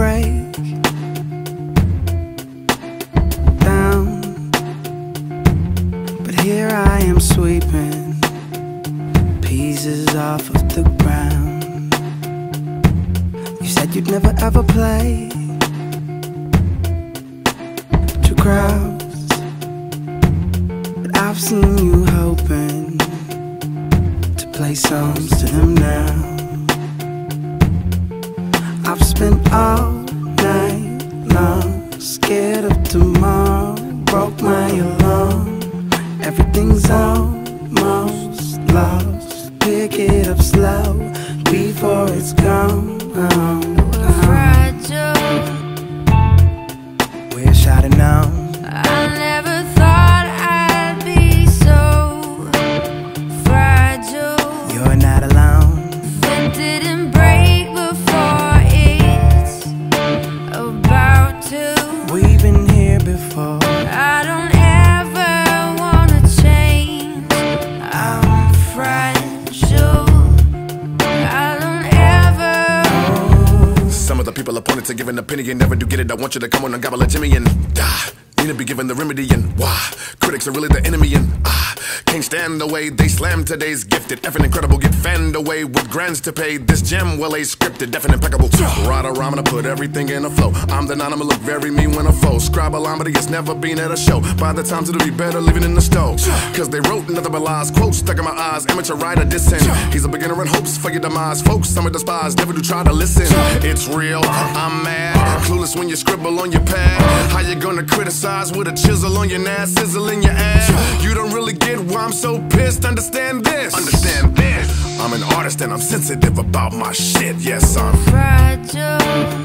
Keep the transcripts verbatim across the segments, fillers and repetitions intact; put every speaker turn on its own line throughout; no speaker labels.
break down, but here I am sweeping pieces off of the ground. You said you'd never ever play to crowds, but I've seen you hoping to play songs to them now. I've spent all night long scared of tomorrow, broke my alarm. Everything's almost lost. Pick it up slow before it's gone.
We're fragile.
Wish I'd have known.
I never thought I'd be so fragile.
You're not alone.
It didn't break before it's about to.
We've been here before.
I don't ever wanna change. I'm fragile. I don't ever.
Some of the people opponents are giving opinion, never do get it. I want you to come on and gobble a Jimmy and die. Need to be given the remedy and why critics are really the enemy and ah can't stand the way they slam today's gifted. Effing incredible, get fanned away with grands to pay. This gem well a scripted, definite impeccable. Right or I'm gonna put everything in a flow. I'm the nine, I'ma look very mean when I foe. Scribe-a-lomedy has never been at a show. By the times it'll be better living in the stove. Cause they wrote nothing but lies, quotes stuck in my eyes. Amateur writer dissing. He's a beginner in hopes for your demise. Folks, some are despised, never do try to listen. It's real, I'm mad. Clueless when you scribble on your pad. How you gonna criticize with a chisel on your nass, sizzle in your ass? You don't really get why I'm so pissed. Understand this. Understand this. I'm an artist and I'm sensitive about my shit. Yes, I'm
fragile.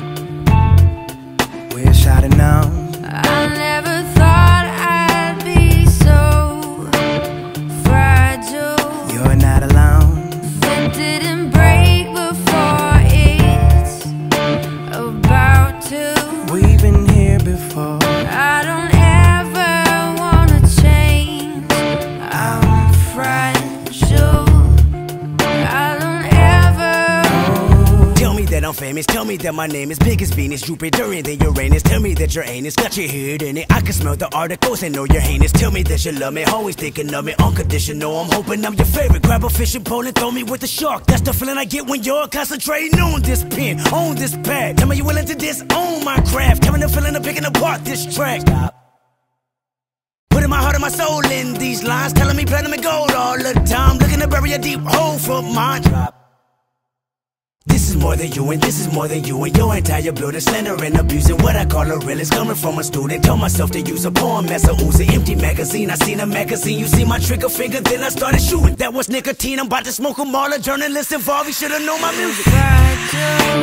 Wish I'd have known.
I never thought I'd be so fragile.
You're not alone.
It didn't break before it's about to.
We've been here before.
I don't ever wanna change. I'm fragile. I don't ever.
Tell me that I'm famous, tell me that my name is big as Venus, Jupiter, and then Uranus. Tell me that your anus got your head in it. I can smell the articles and know you're heinous. Tell me that you love me, always thinking of me, unconditional. I'm hoping I'm your favorite. Grab a fishing pole and throw me with the shark. That's the feeling I get when you're concentrating on this pen, on this pad. Tell me you willing to disown my craft. Tell me the feeling of picking apart this track. Stop. Putting my heart and my soul in these lines, telling me platinum and gold all the time. Looking to bury a deep hole for mine. Drop. This is more than you and this is more than you and your entire building. Slander and abusing what I call a realist. Coming from a student, told myself to use a poem as a ooze. An empty magazine, I seen a magazine. You see my trigger finger, then I started shooting. That was nicotine, I'm about to smoke them all. A journalist involved, you should've known my music.
Fragile.